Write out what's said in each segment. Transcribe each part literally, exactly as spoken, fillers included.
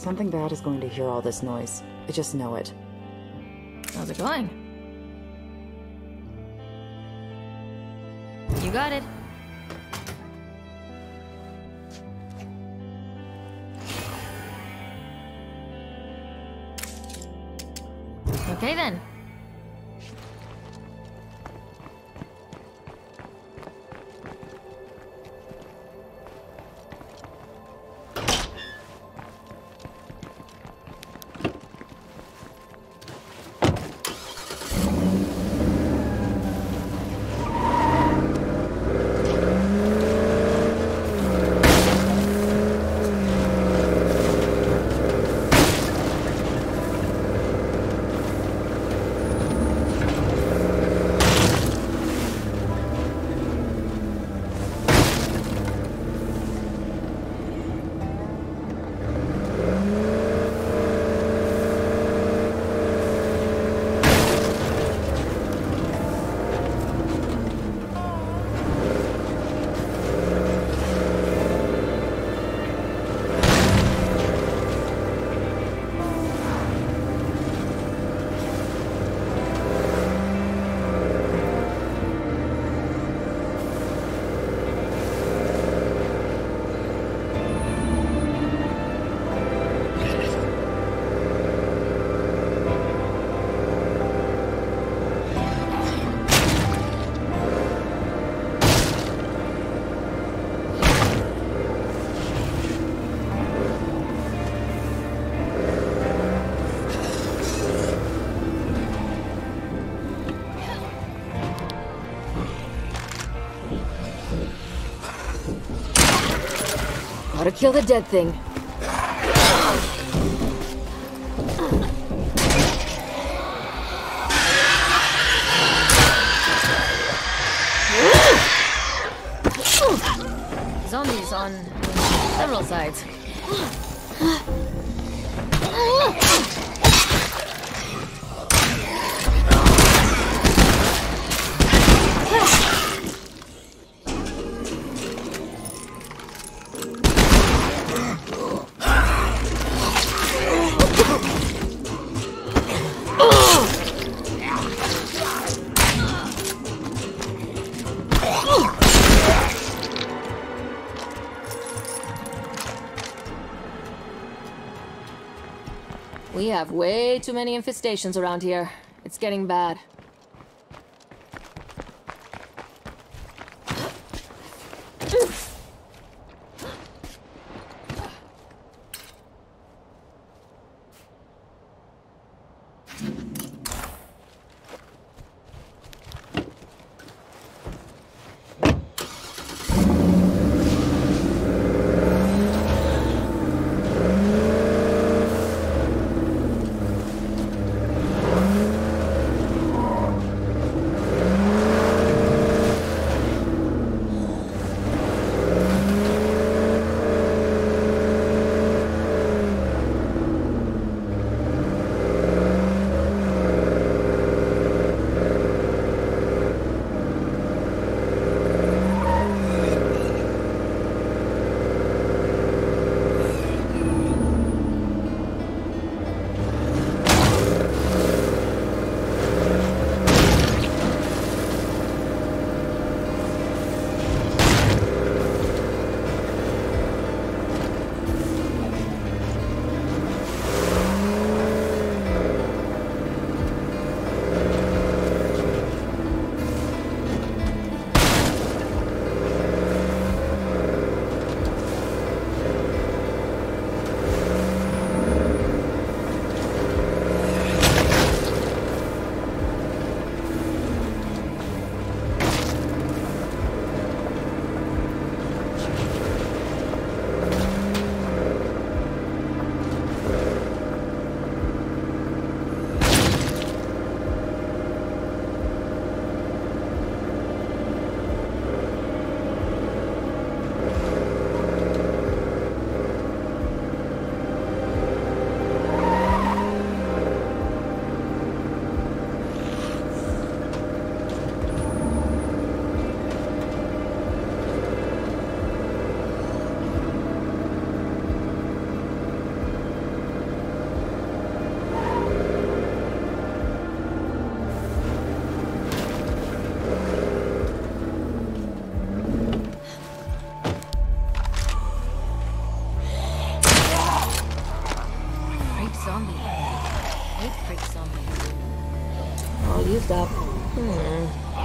Something bad is going to hear all this noise. I just know it. How's it going? You got it. Okay then. Gotta kill the dead thing. Zombies on several sides. We have way too many infestations around here. It's getting bad. messed up. Hmm.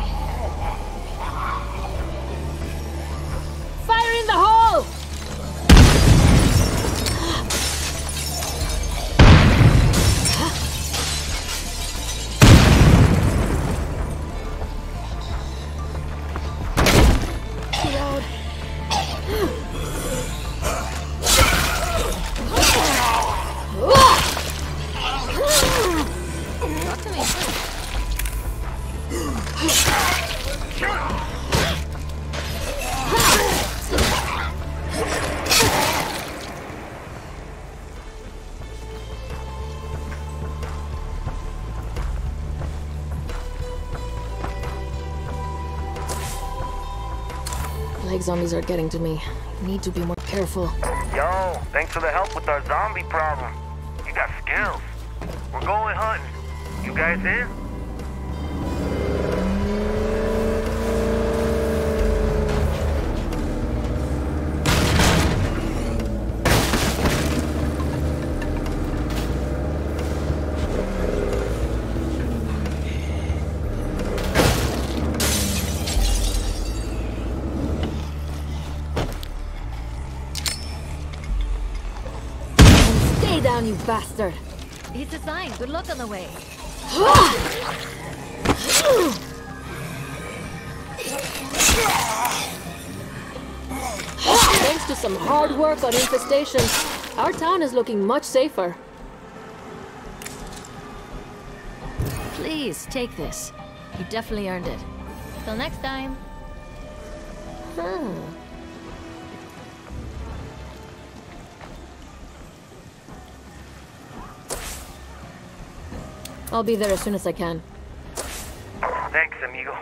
Fire in the hole! Plague zombies are getting to me. I need to be more careful. Yo, thanks for the help with our zombie problem. You got skills. We're going hunting. You guys in? Stay down, you bastard! It's a sign. Good luck on the way. Thanks to some hard work on infestation, our town is looking much safer. Please, take this. You definitely earned it. Till next time. Huh. I'll be there as soon as I can. Thanks, amigo.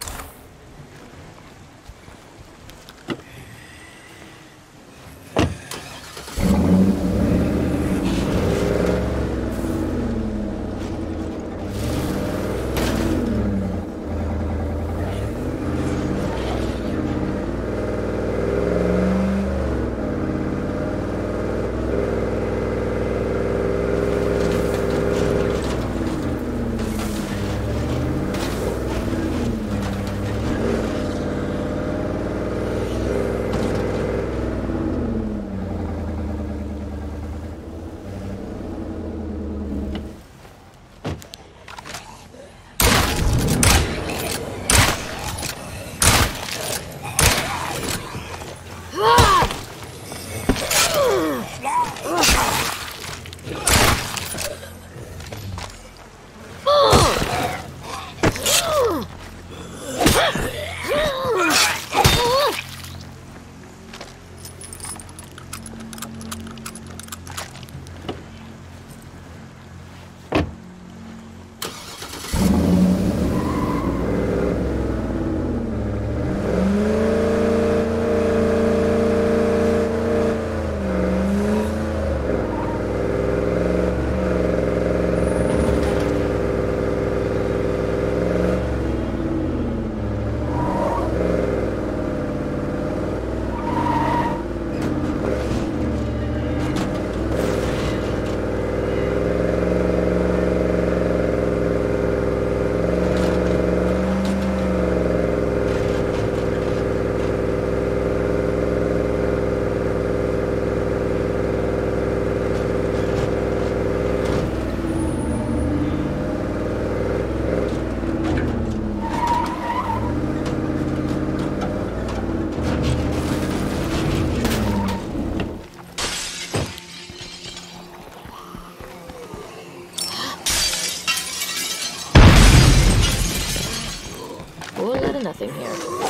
Nothing here.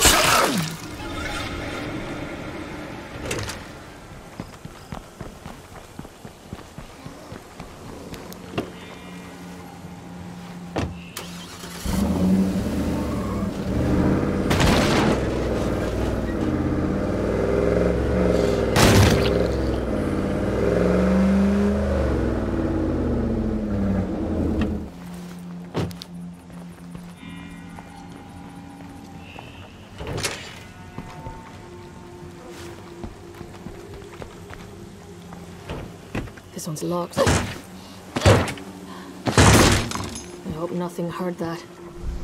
This one's locked. I hope nothing heard that.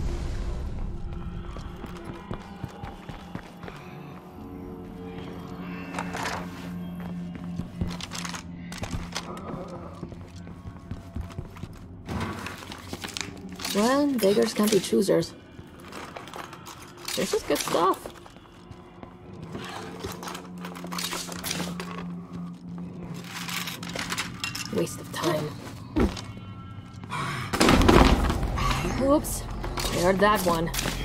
Well, beggars can't be choosers. This is good stuff. Waste of time. Whoops. There's that one.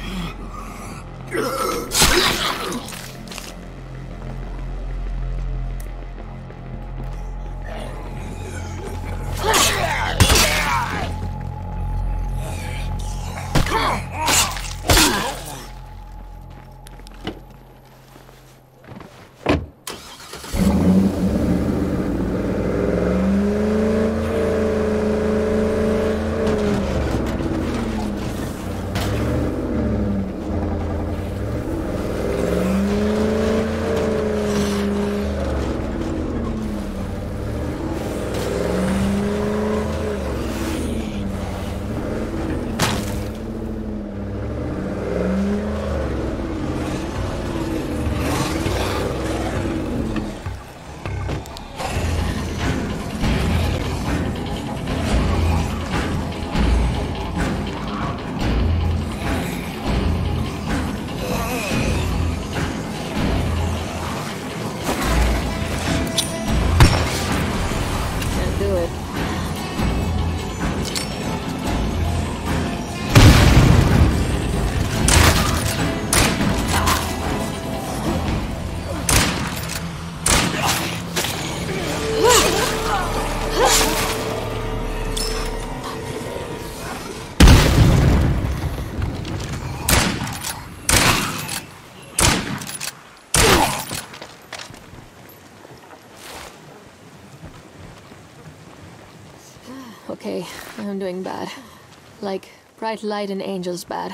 Okay, I'm doing bad. Like, bright light and angels bad.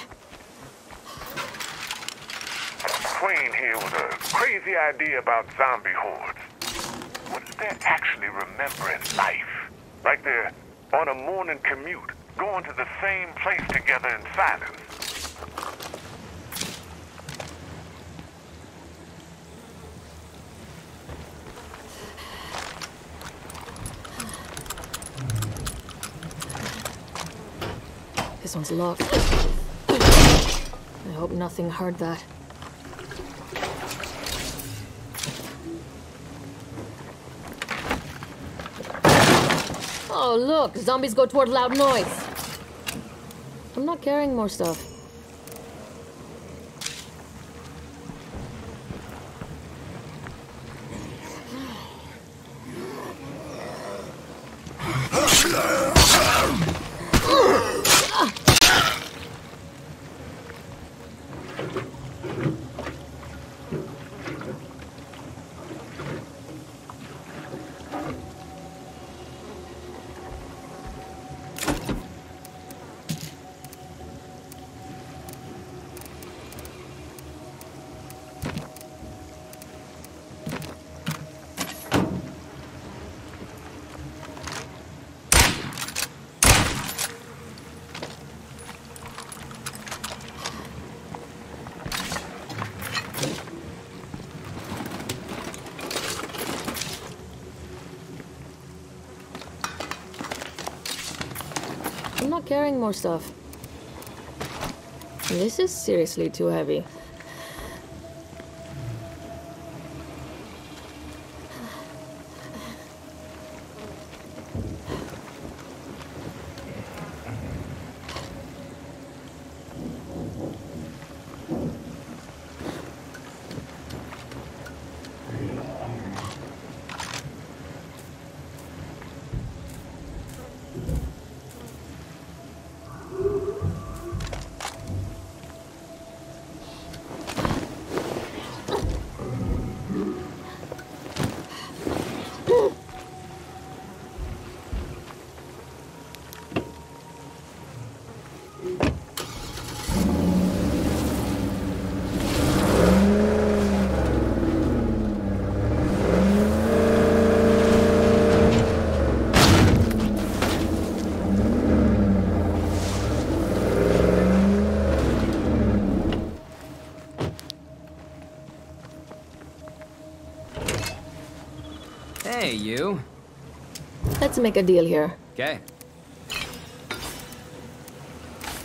Queen here with a crazy idea about zombie hordes. What if they actually remember in life? Like they're on a morning commute, going to the same place together in silence. This one's locked. I hope nothing heard that. Oh, look! Zombies go toward loud noise! I'm not carrying more stuff. I'm not carrying more stuff. This is seriously too heavy. Hey, you. Let's make a deal here. Okay.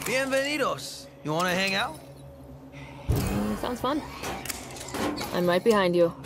Bienvenidos. You wanna hang out? Sounds fun. I'm right behind you.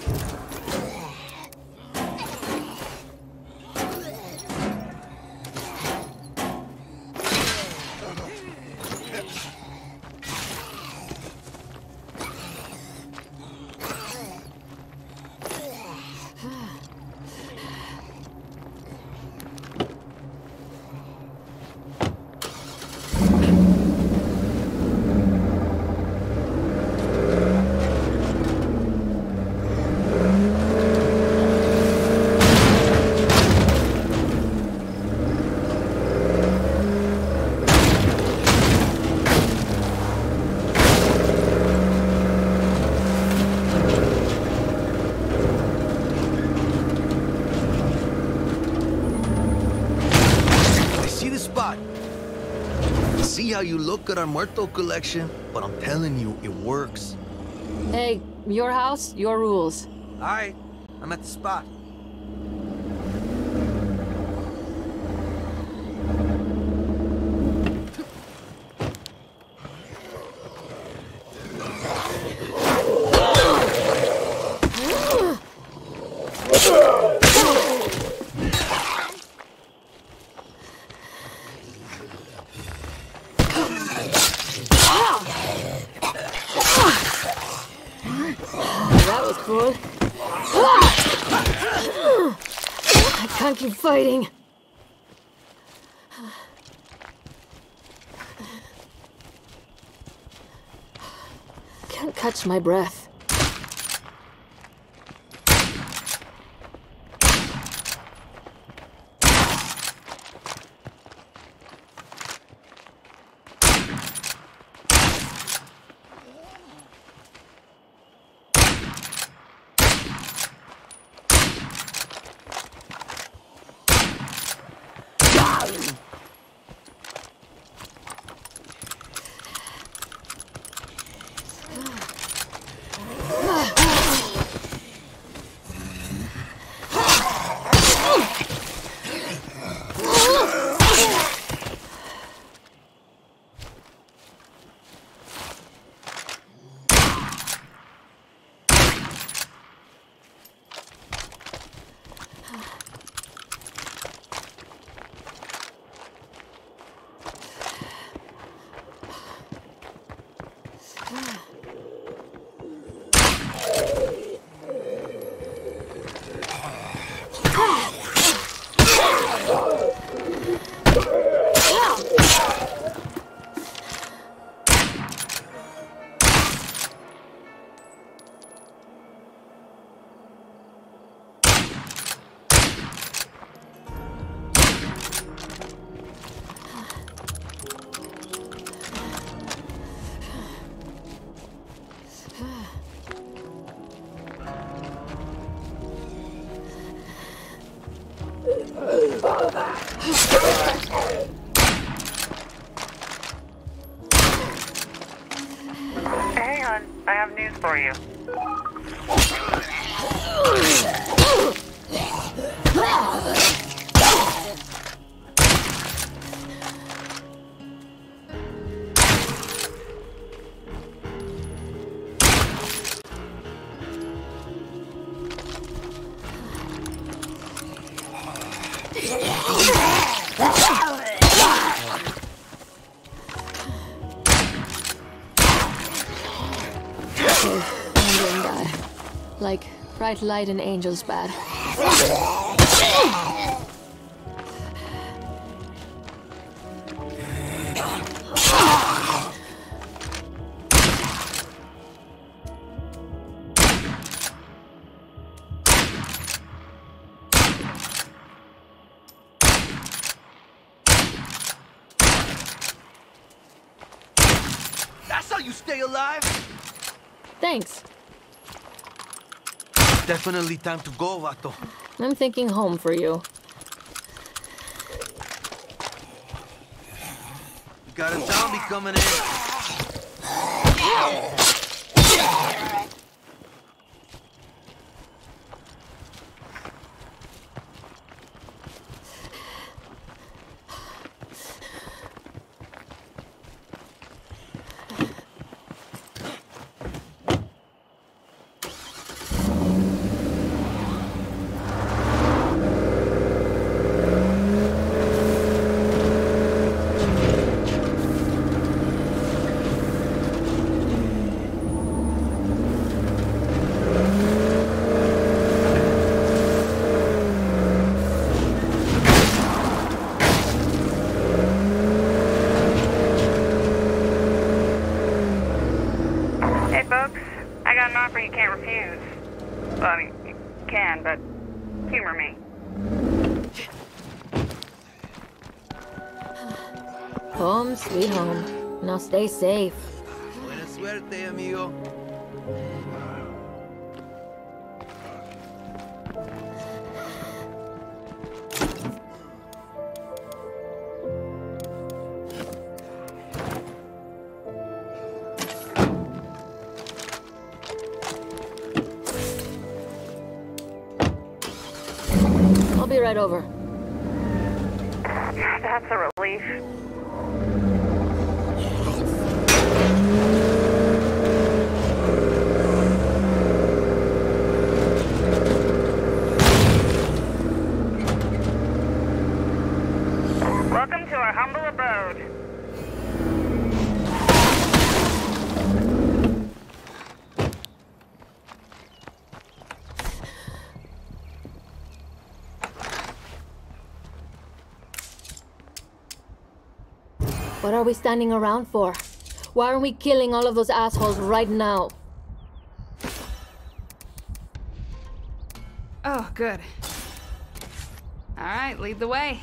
See how you look at our Muerto collection? But I'm telling you, it works. Hey, your house, your rules. All right, I'm at the spot. That was cool. I can't keep fighting. Can't catch my breath. Hey, hon. I have news for you. Like bright light and angels bad. That's how you stay alive? Thanks. Definitely time to go, vato. I'm thinking home for you. You got a zombie coming in. Home, sweet home. Now stay safe. Buena suerte, amigo. I'll be right over. That's a relief. Welcome to our humble abode. What are we standing around for? Why aren't we killing all of those assholes right now? Oh, good. All right, lead the way.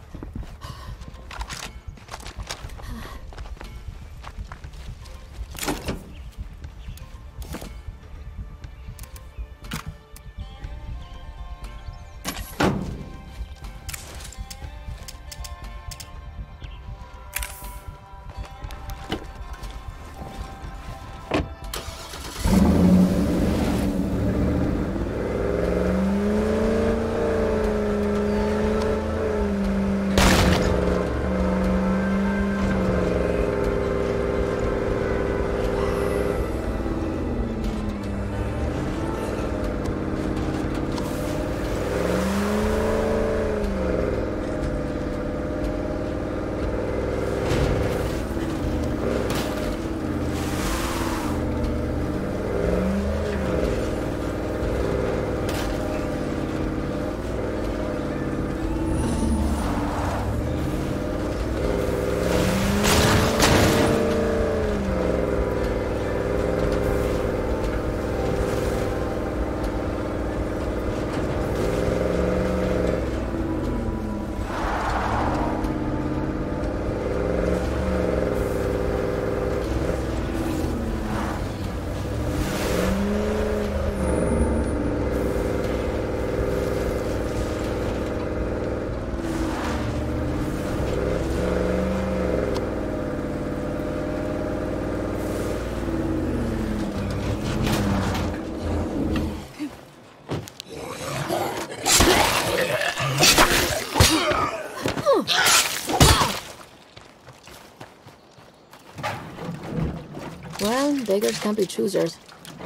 Well, beggars can't be choosers.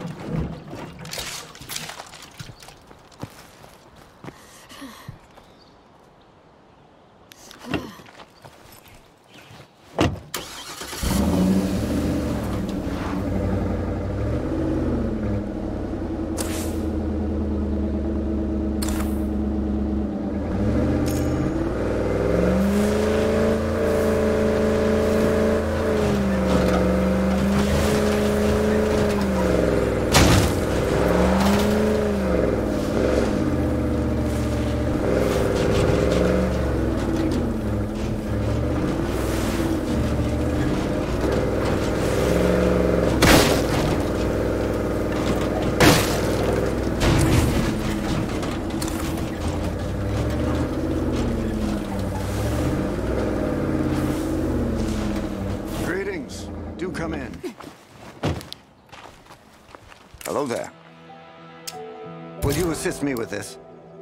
Come in. Hello there. Will you assist me with this?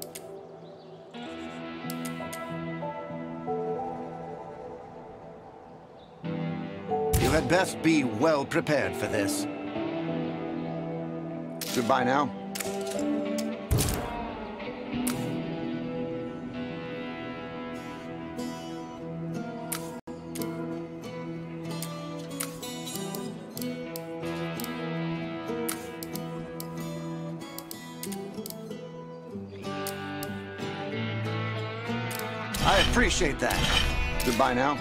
You had best be well prepared for this. Goodbye now. I appreciate that. Goodbye now.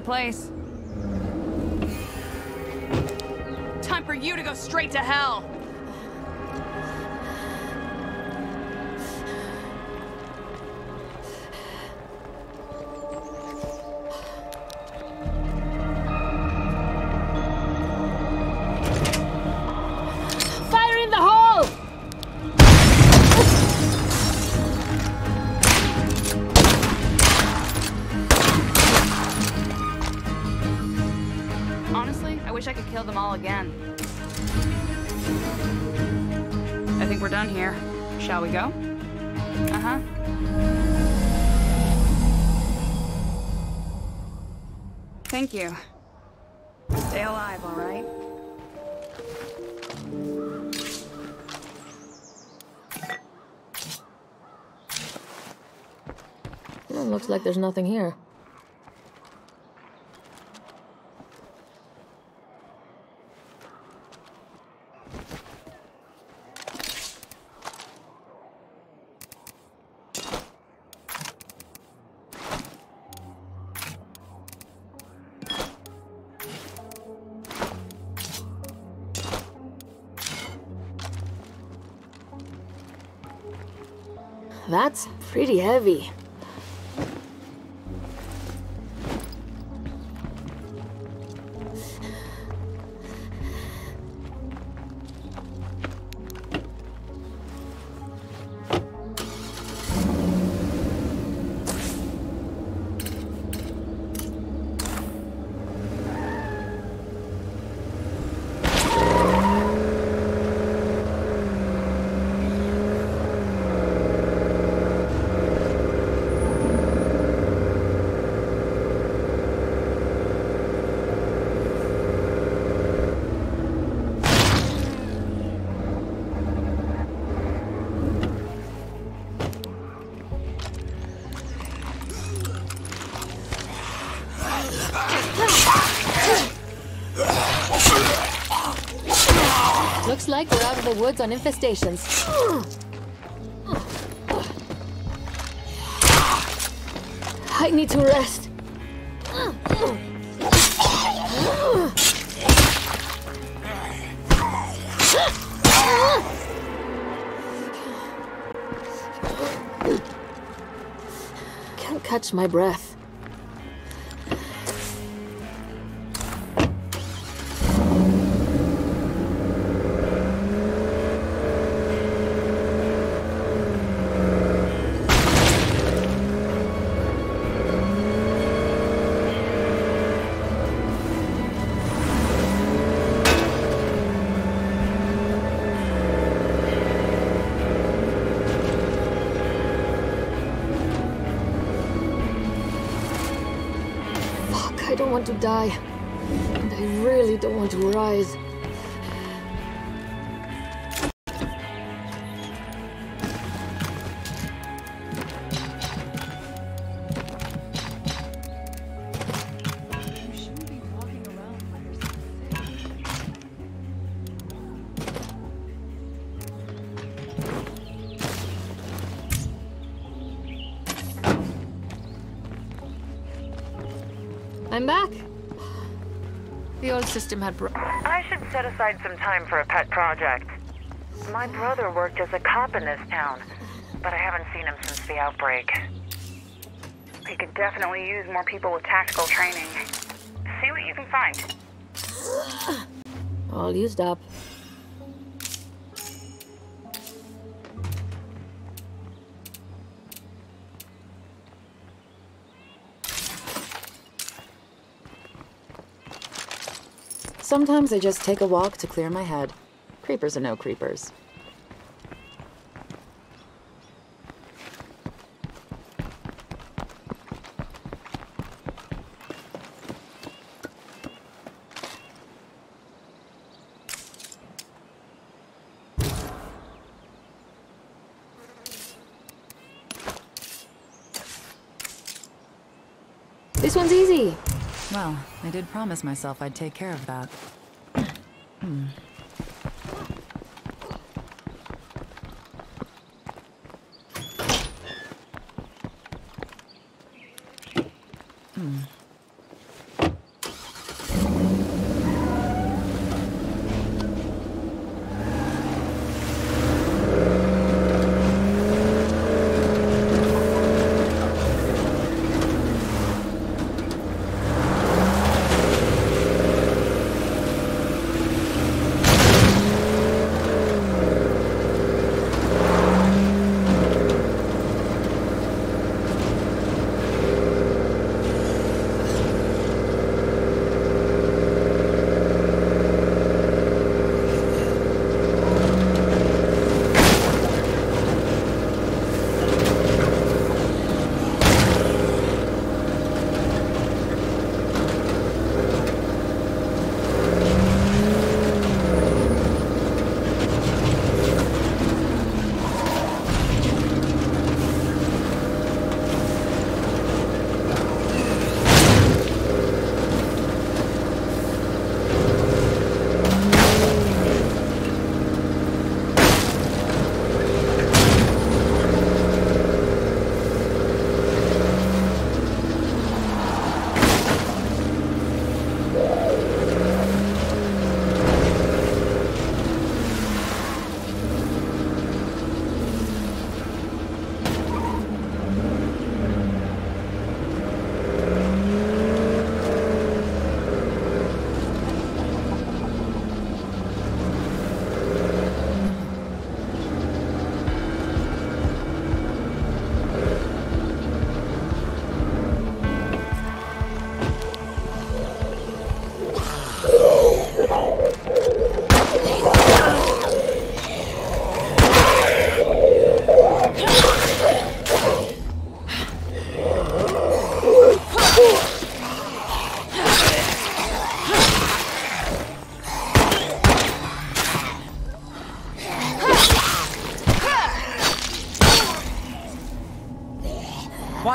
the place. Time for you to go straight to hell! Fire in the hole! Honestly, I wish I could kill them all again. I think we're done here. Shall we go? Uh-huh. Thank you. Stay alive, all right? Well, looks like there's nothing here. That's pretty heavy. Looks like we're out of the woods on infestations. I need to rest. Can't catch my breath. I don't want to die, and I really don't want to rise. I'm back. The old system had bro- I should set aside some time for a pet project. My brother worked as a cop in this town, but I haven't seen him since the outbreak. We could definitely use more people with tactical training. See what you can find. All used up. Sometimes I just take a walk to clear my head. Creepers are no creepers. This one's easy. Well, I did promise myself I'd take care of that. Hmm. Hmm.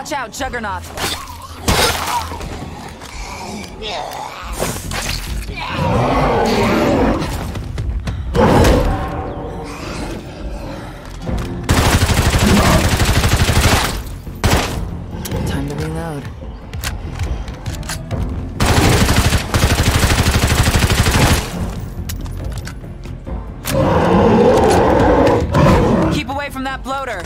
Watch out, Juggernaut! Time to reload. Keep away from that bloater!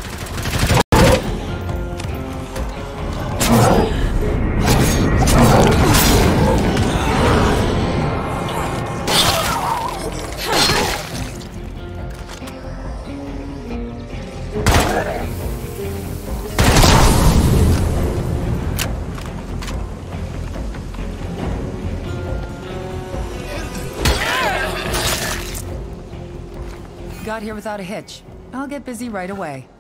Got here without a hitch. I'll get busy right away.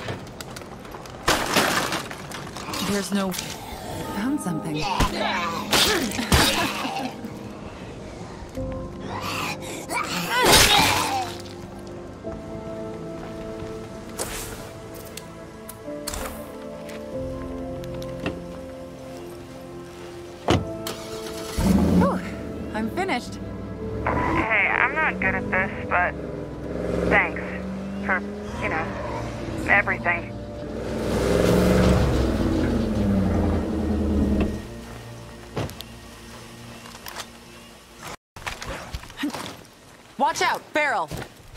There's no... Found something. Whew, I'm finished. Hey, I'm not good at this, but thanks for, you know, everything. Watch out, barrel!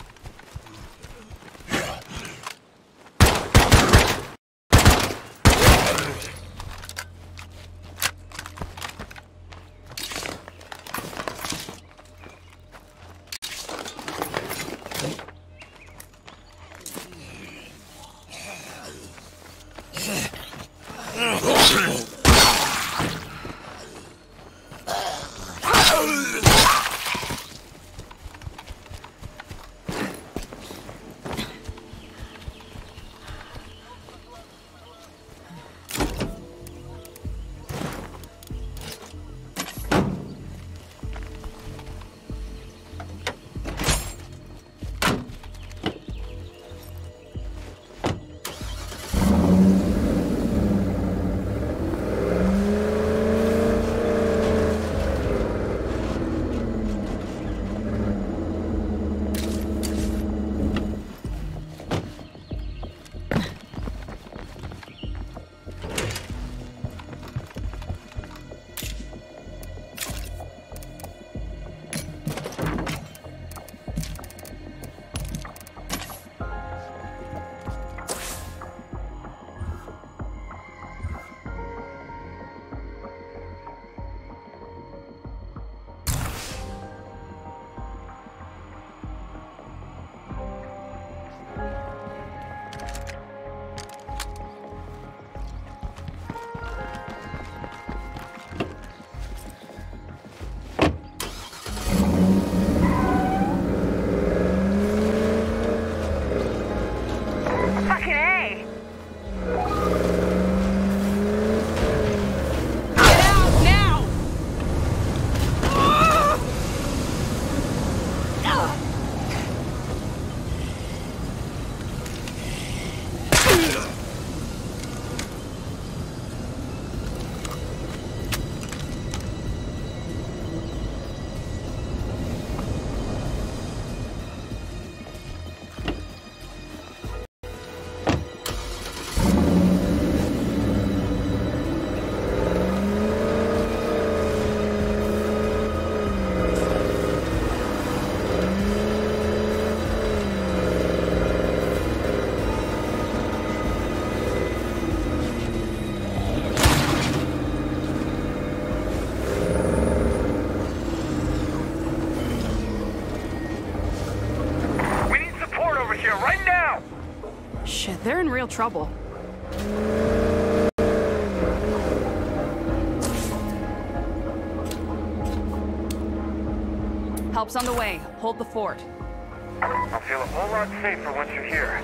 Shit, they're in real trouble. Help's on the way. Hold the fort. I'll feel a whole lot safer once you're here.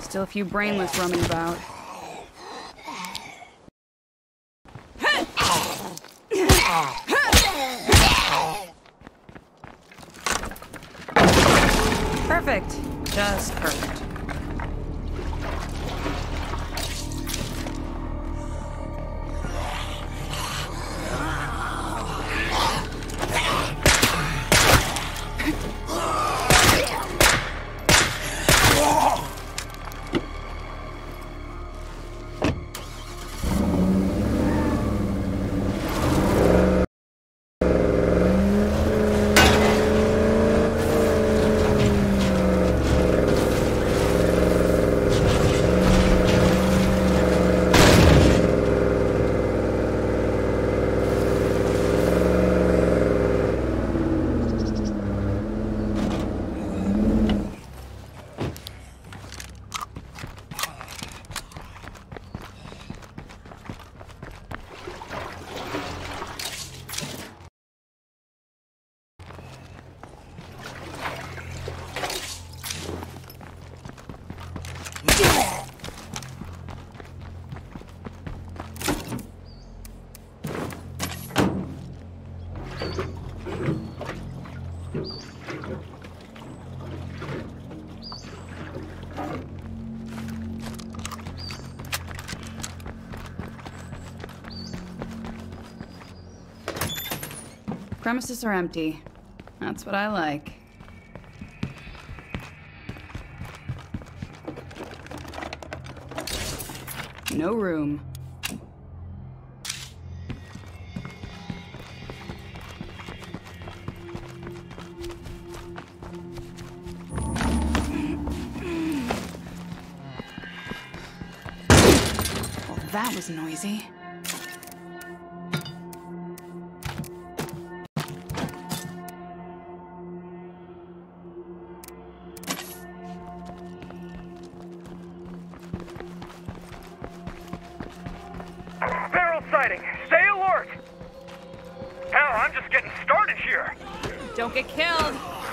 Still a few brainless roaming about. Perfect. Just perfect. Premises are empty. That's what I like. No room. Well, that was noisy. Stay alert! Hell, I'm just getting started here! Don't get killed!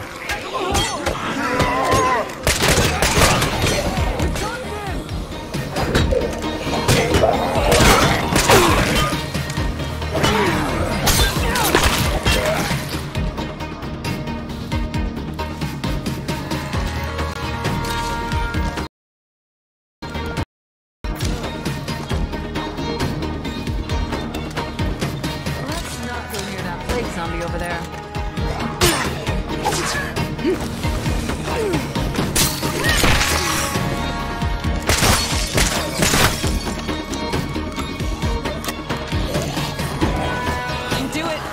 Zombie over there. Do it.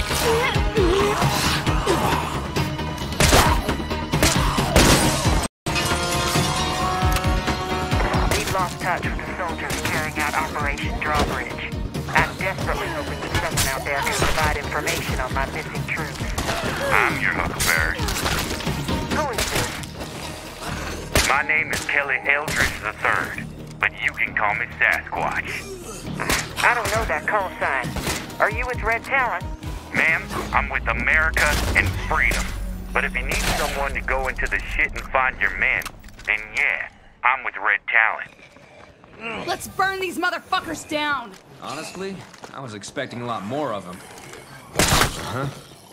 We've lost touch with the soldiers carrying out Operation Drawbridge. I'm desperately hoping that someone out there can provide information on my missing troops. I'm your Huckleberry. Who is this? My name is Kelly Eldridge the third, but you can call me Sasquatch. I don't know that call sign. Are you with Red Talon? Ma'am, I'm with America and freedom. But if you need someone to go into the shit and find your men, then yeah, I'm with Red Talon. Let's burn these motherfuckers down! Honestly, I was expecting a lot more of them. Huh?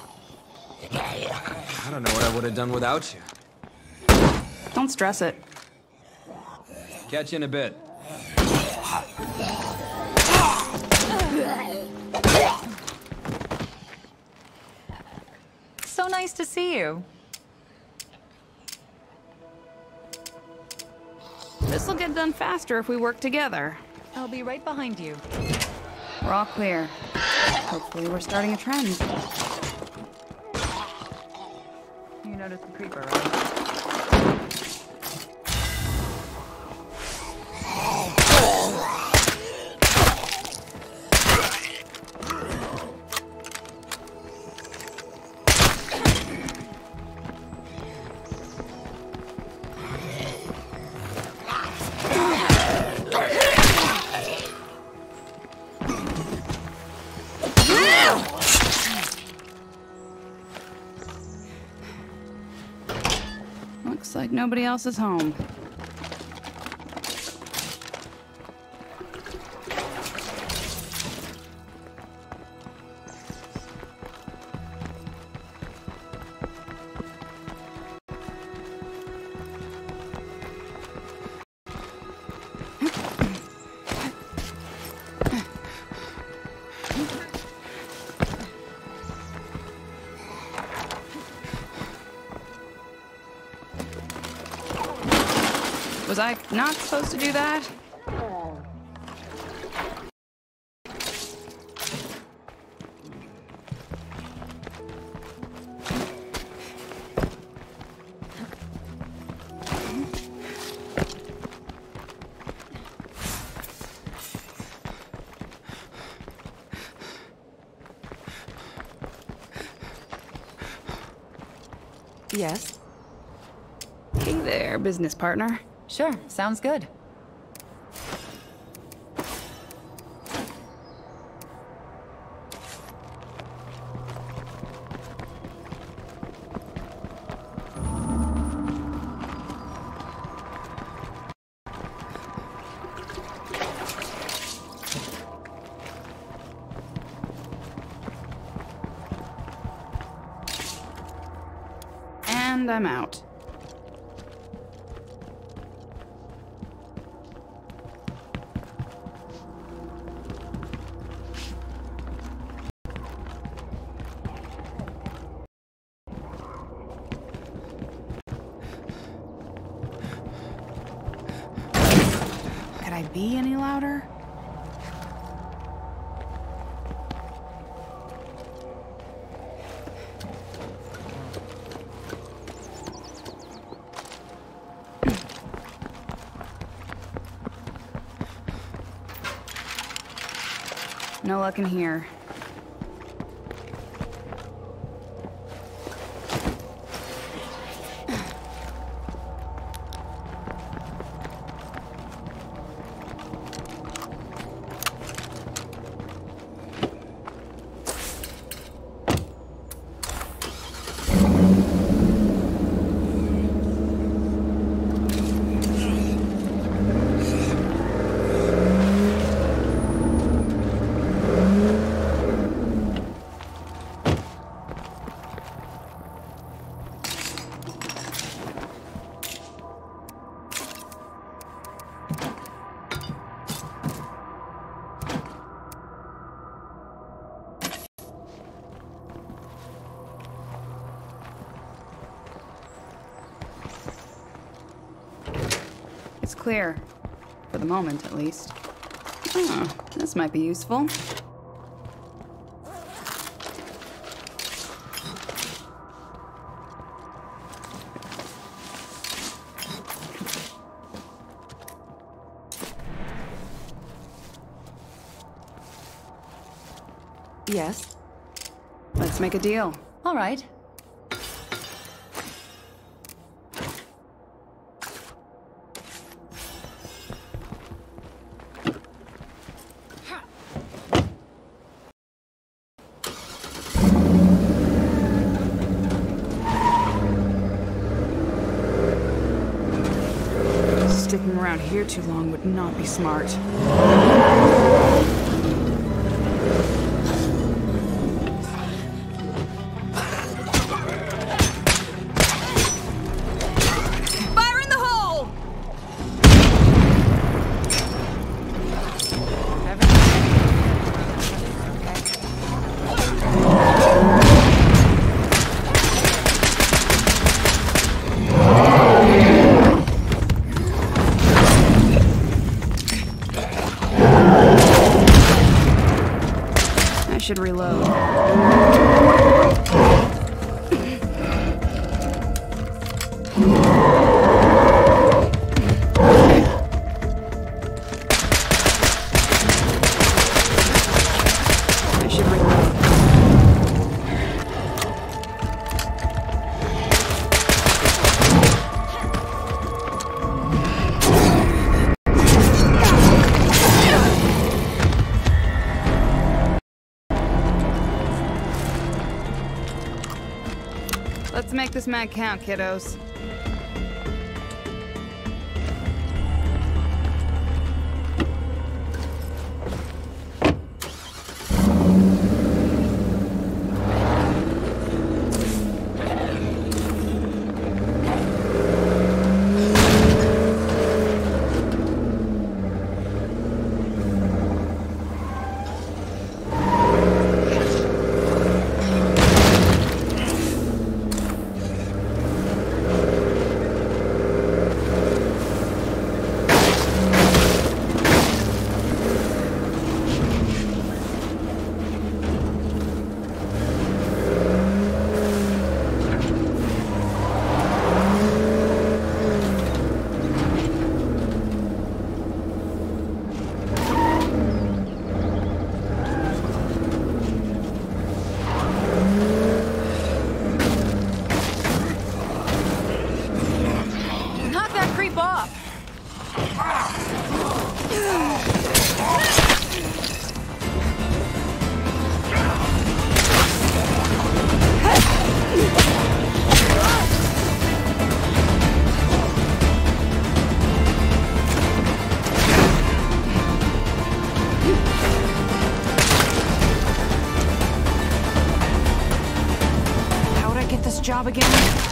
I don't know what I would have done without you. Don't stress it. Catch you in a bit. So nice to see you. This'll get done faster if we work together. I'll be right behind you. We're all clear. Hopefully we're starting a trend. You noticed the creeper, right? Looks like nobody else is home. Was I not supposed to do that? Yes? Hey there, business partner. Sure, sounds good. And I'm out. Could I be any louder? No luck in here. It's clear. For the moment, at least. Oh, this might be useful. Yes? Let's make a deal. All right. Sticking around here too long would not be smart. Fire in the hole! I should reload. I should reload. Let's make this mag count, kiddos. creep off. How would I get this job again?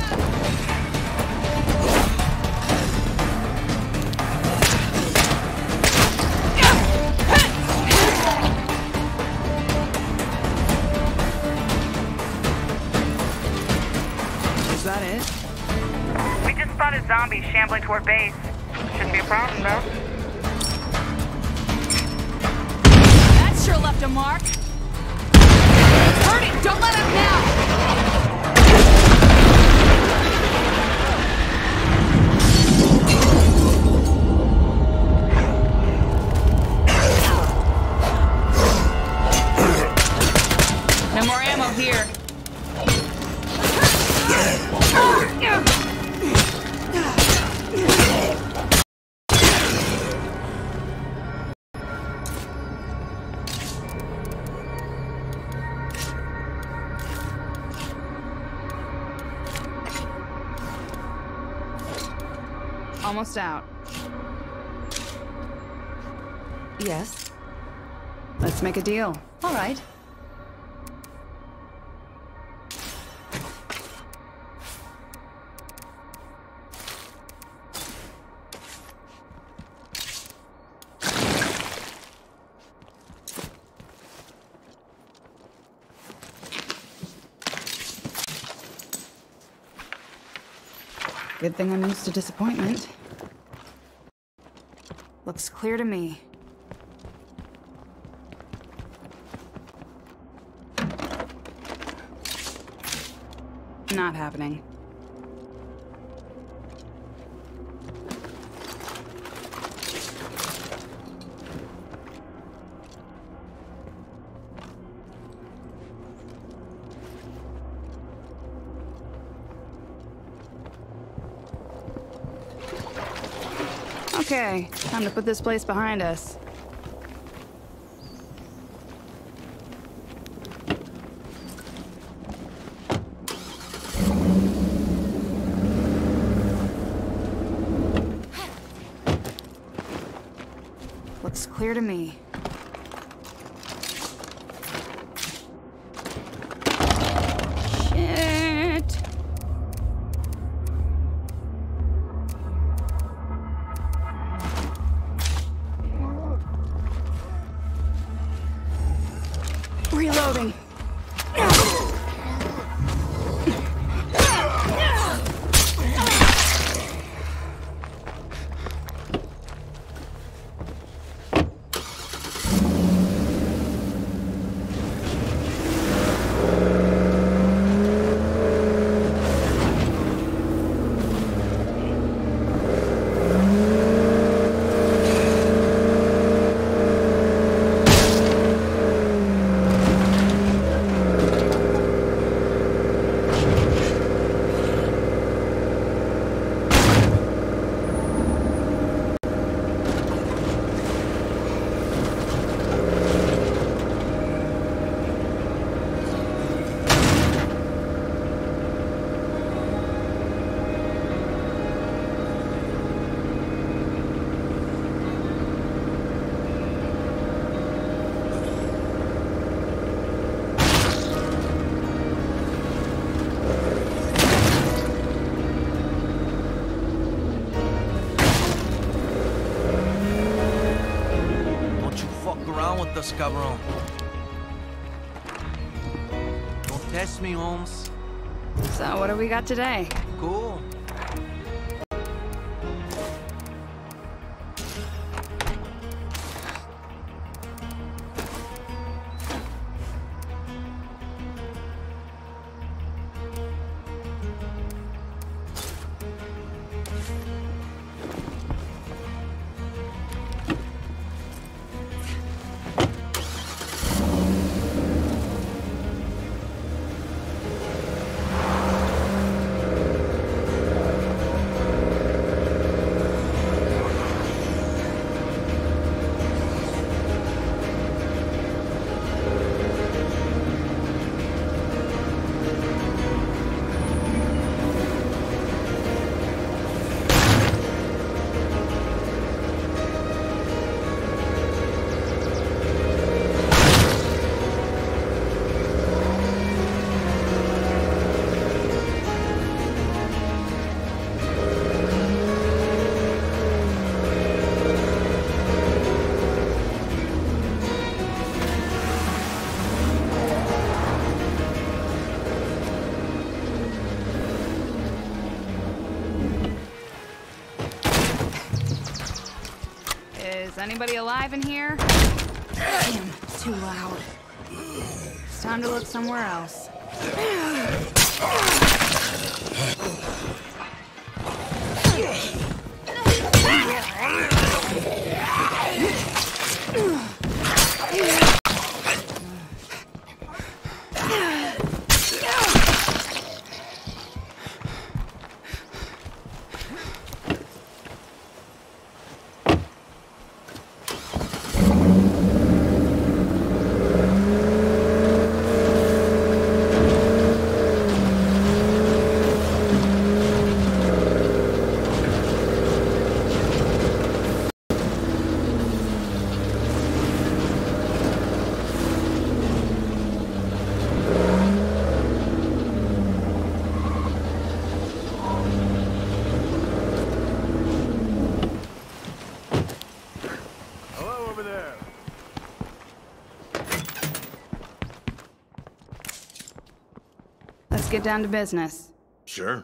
Is that it? We just spotted zombies shambling toward base. Shouldn't be a problem, though. That sure left a mark. Hurt him! Don't let him now! No more ammo here. Almost out. Yes. Let's make a deal. All right. Good thing I'm used to disappointment. Looks clear to me. Not happening. Okay, time to put this place behind us. Looks clear to me. Shit. Reloading. us, cabrón. Don't test me, Holmes. So what do we got today? Cool. Is anybody alive in here? Damn, it's too loud. It's time to look somewhere else. Let's get down to business. Sure.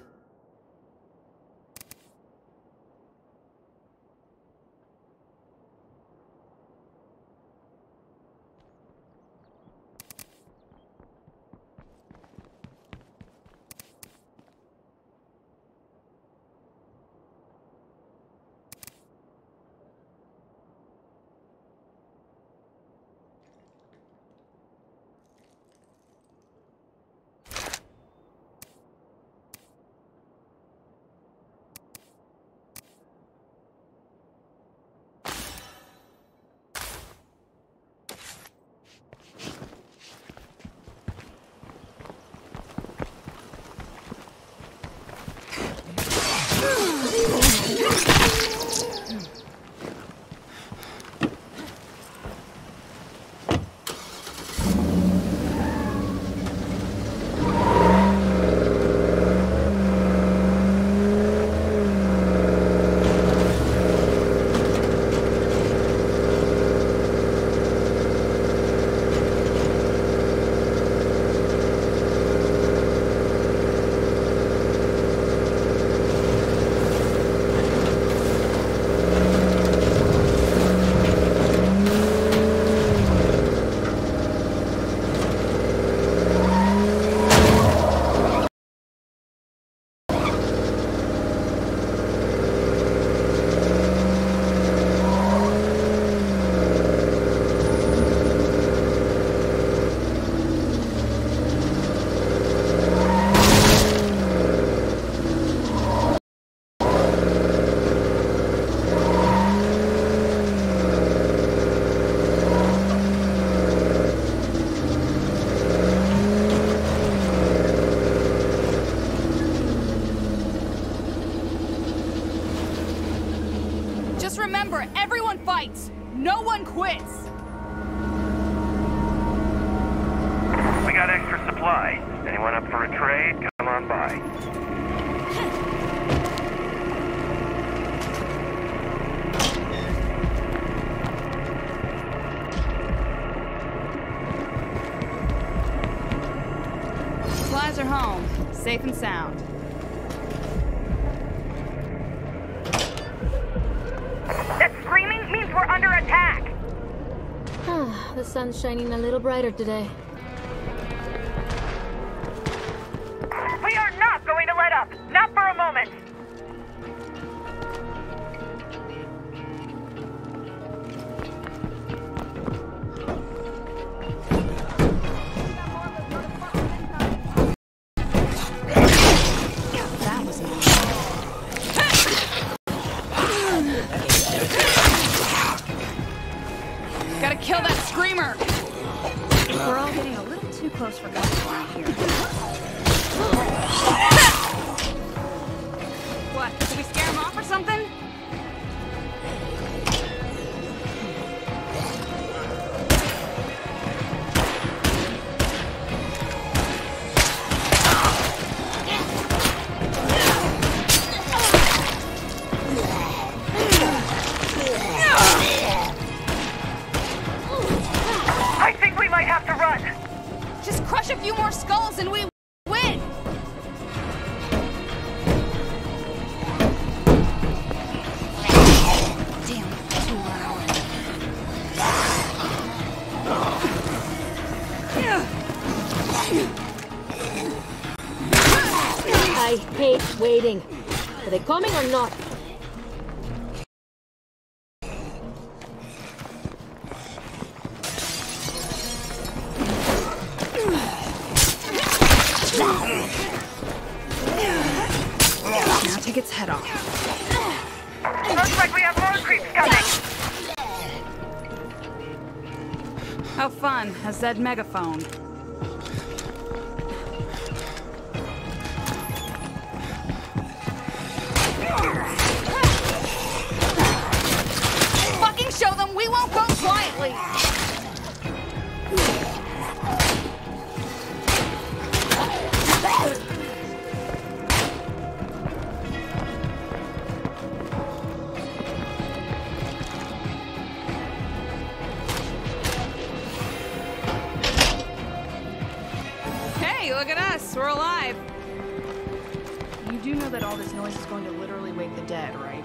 Just remember, everyone fights. No one quits. We got extra supplies. Anyone up for a trade? Come on by. Supplies are home, safe and sound. That screaming means we're under attack! The sun's shining a little brighter today. We are not going to let up! Not for a moment! That was Gotta kill that screamer! We're all getting a little too close for comfort around here. What? Did we scare him off or something? I think we might have to run! Just crush a few more skulls and we win! Waiting. Are they coming or not? Now take its head off. Looks like we have more creeps coming. How fun has that megaphone? Fucking show them we won't go quietly! Hey, look at us! We're alive! You do know that all this noise is going to literally wake the dead, right?